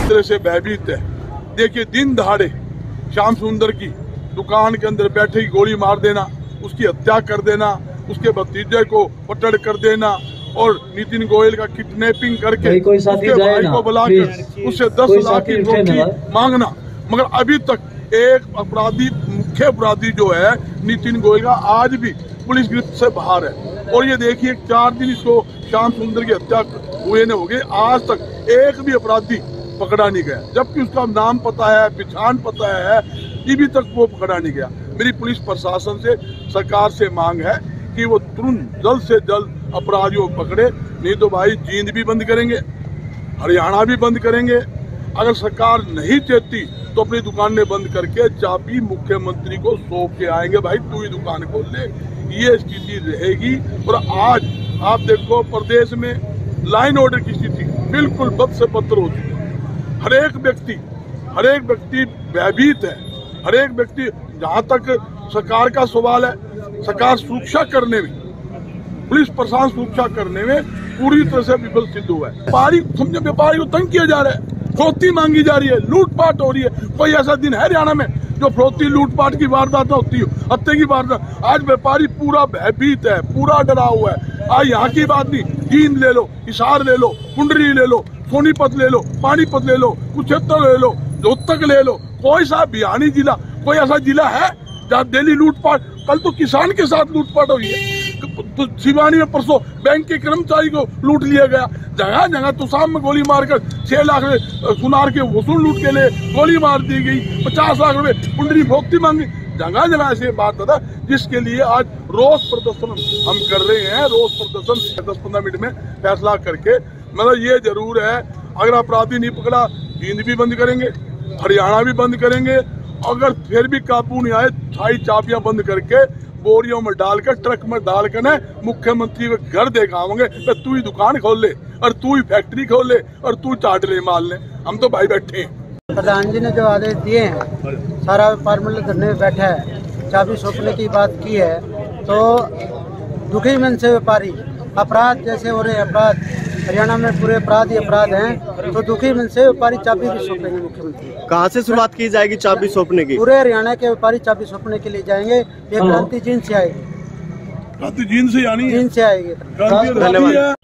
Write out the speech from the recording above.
तरह से भयभीत है। देखिए, दिन दहाड़े श्याम सुंदर की दुकान के अंदर बैठे ही गोली मार देना, उसकी हत्या कर देना, उसके भतीजे को पकड़ कर देना और नितिन गोयल का किडनैपिंग करके उसके भाई को बुलाकर उससे 10 लाख की रोटी मांगना। मगर अभी तक एक अपराधी, मुख्य अपराधी जो है नितिन गोयल का, आज भी पुलिस गिरफ्त से बाहर है। और ये देखिए, 4 दिन इसको श्याम सुंदर की हत्या हुए न हो गए, आज तक एक भी अपराधी पकड़ा नहीं गया, जबकि उसका नाम पता है, पहचान पता है, अभी तक वो पकड़ा नहीं गया। मेरी पुलिस प्रशासन से, सरकार से मांग है कि वो तुरंत जल्द से जल्द अपराधियों को पकड़े, नहीं तो भाई जींद भी बंद करेंगे, हरियाणा भी बंद करेंगे। अगर सरकार नहीं चाहती तो अपनी दुकानें बंद करके चाबी मुख्यमंत्री को सौंप के आएंगे, भाई तू ही दुकान खोल ले। ये स्थिति रहेगी। और आज आप देखो, प्रदेश में लाइन ऑर्डर की स्थिति बिल्कुल बद से बदतर हो चुकी है। हर एक व्यक्ति भयभीत है। हर एक व्यक्ति, जहाँ तक सरकार का सवाल है, सरकार सुरक्षा करने में, पुलिस प्रशासन सुरक्षा करने में पूरी तरह से विफल सिद्ध हुआ है। व्यापारी को तंग किया जा रहा है, फरोख्ती मांगी जा रही है, लूटपाट हो रही है। कोई ऐसा दिन है हरियाणा में जो फरोख्ती लूटपाट की वारदात होती हो, हत्या की वारदात? आज व्यापारी पूरा भयभीत है, पूरा डरा हुआ है। आज यहाँ की बात नहीं, जींद ले लो, हिसार ले लो, कुंडली ले लो, सोनीपत ले लो, पानीपत ले लो, कुरुक्षेत्र ले लो, रोहतक ले लो, कोई सा बिहानी जिला, कोई ऐसा जिला है जहाँ डेली लूटपाट? कल तो किसान के साथ लूटपाट हुई है। तो शिवानी में परसों बैंक के कर्मचारी को लूट लिया गया। जगह जगह तो शाम में गोली मारकर 6 लाख सुनार के वसूल लूट के लिए गोली मार दी गई, 50 लाख रुपए कुंडली फरोख्ती मांगी। जगह जगह ऐसी बात था, जिसके लिए आज रोष प्रदर्शन हम कर रहे हैं। रोष प्रदर्शन 10-15 मिनट में फैसला करके, मतलब ये जरूर है, अगर अपराधी नहीं पकड़ा, जींद भी बंद करेंगे, हरियाणा भी बंद करेंगे। अगर फिर भी काबू नहीं आए, सारी चाबियां बंद करके बोरियों में डालकर, ट्रक में डालकर न मुख्यमंत्री के घर देखाओगे तो तू ही दुकान खोल ले, और तू ही फैक्ट्री खोल ले, और तू चाट ले, माल ले। हम तो भाई बैठे हैं। प्रधान जी ने जो आदेश दिए हैं, सारा व्यापार मंडल धरने में बैठा है, चाबी सौंपने की बात की है, तो दुखी मन से व्यापारी, अपराध जैसे हो रहे अपराध हरियाणा में पूरे अपराध ही अपराध हैं, तो दुखी मन से व्यापारी चाबी भी सौंपेंगे मुख्यमंत्री। कहाँ से शुरुआत की जाएगी चाबी सौंपने की? पूरे हरियाणा के व्यापारी चाबी सौंपने के लिए जाएंगे। ये क्रांति जींद से आएगी, क्रांति जींद से जींद से आएगी। धन्यवाद।